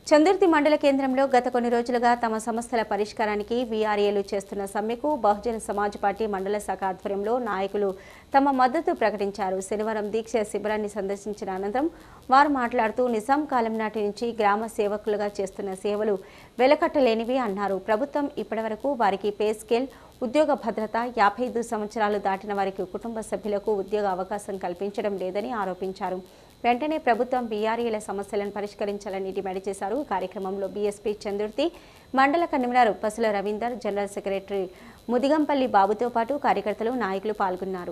చందుర్తి మండల కేంద్రంలో గత కొన్ని రోజులుగా తమ సమస్యల పరిష్కారానికి వీఆర్ఏలు చేస్తున్న సమ్మెకు బహుజన సమాజ్ పార్టీ మండల శాఖ ఆధ్వర్యంలో నాయకులు తమ మద్దతు ప్రకటించారు. శనివారం దీక్ష శిబిరాన్ని సందర్శించిన అనంతరం వారు మాట్లాడుతూ నిజాం కాలం నాటి నుంచి గ్రామ సేవకులుగా చేస్తున్న సేవలు వెలకట్టలేనివి అన్నారు. ప్రభుత్వం ఇప్పటివరకు వారికి పే స్కేల్, ఉద్యోగ భద్రత, 55 సంవత్సరాలు దాటిన వారికి కుటుంబ సభ్యులకు ఉద్యోగ అవకాశం కల్పించడం లేదని ఆరోపించారు. వెంటనే ప్రభుత్వం వీఆర్ఏల సమస్యలను పరిష్కరించాలని డిమాండ్ చేశారు. ఈ కార్యక్రమంలో బీఎస్పీ చందుర్తి మండల convener Pasula Ravinder, general secretary Mudigampalli బాబుతో పాటు కార్యకర్తలు, నాయకులు పాల్గొన్నారు.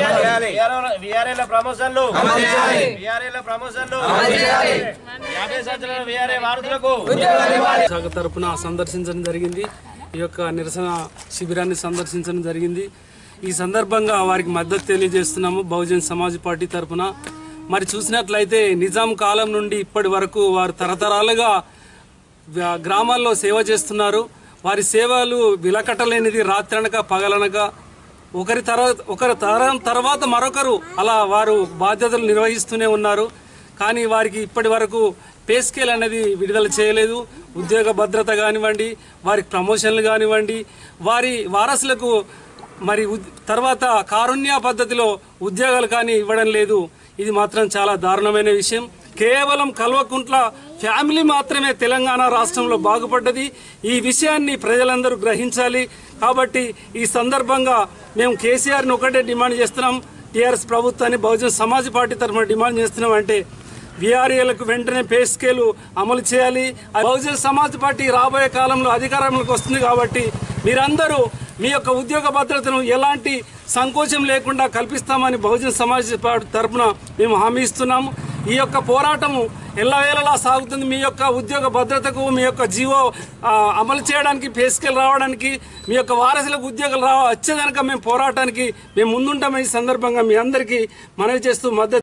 సందర్శించడం జరిగింది. ఈ యొక్క నిరసన శిబిరాన్ని సందర్శించడం జరిగింది. ఈ సందర్భంగా వారికి మద్దతు తెలియజేస్తున్నాము బహుజన్ సమాజ్ పార్టీ తరఫున. మరి చూసినట్లయితే నిజాం కాలం నుండి ఇప్పటి వరకు వారు తరతరాలుగా గ్రామాల్లో సేవ చేస్తున్నారు. వారి సేవలు విలకట్టలేనిది. రాత్రనక పగలనక ఒకరి తరం తర్వాత మరొకరు అలా వారు బాధ్యతలు నిర్వహిస్తూనే ఉన్నారు. కానీ వారికి ఇప్పటి వరకు పే స్కేల్ అనేది విడుదల చేయలేదు. ఉద్యోగ భద్రత కానివ్వండి, వారికి ప్రమోషన్లు కానివ్వండి, వారి వారసులకు మరి తర్వాత కారుణ్య పద్ధతిలో ఉద్యోగాలు కానీ ఇవ్వడం లేదు. ఇది మాత్రం చాలా దారుణమైన విషయం. కేవలం కల్వకుంట్ల ఫ్యామిలీ మాత్రమే తెలంగాణ రాష్ట్రంలో బాగుపడ్డది. ఈ విషయాన్ని ప్రజలందరూ గ్రహించాలి. కాబట్టి ఈ సందర్భంగా మేము కేసీఆర్ని ఒకటే డిమాండ్ చేస్తున్నాం. టీఆర్ఎస్ ప్రభుత్వాన్ని బహుజన సమాజ్ పార్టీ తరఫున డిమాండ్ చేస్తున్నాం. అంటే వీఆర్ఏలకు వెంటనే పే స్కేలు అమలు చేయాలి. బహుజన సమాజ్ పార్టీ రాబోయే కాలంలో అధికారంలోకి వస్తుంది కాబట్టి మీరందరూ మీ యొక్క ఉద్యోగ భద్రతను ఎలాంటి సంకోచం లేకుండా కల్పిస్తామని బహుజన సమాజ్ పార్టీ తరఫున మేము హామీ ఇస్తున్నాము. ఈ యొక్క పోరాటము ఎల్లవేళలా సాగుతుంది. మీ యొక్క ఉద్యోగ భద్రతకు, మీ యొక్క జీవో అమలు చేయడానికి, పే స్కేల్ రావడానికి, మీ యొక్క వారసులకు ఉద్యోగాలు వచ్చేదనక మేము పోరాటానికి మేము ముందుంటామని ఈ సందర్భంగా మీ అందరికీ మనవి చేస్తూ మద్దతు